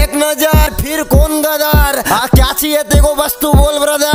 एक नजर फिर कौन गदर, क्या चाहिए तेको बस तू बोल ब्रदर।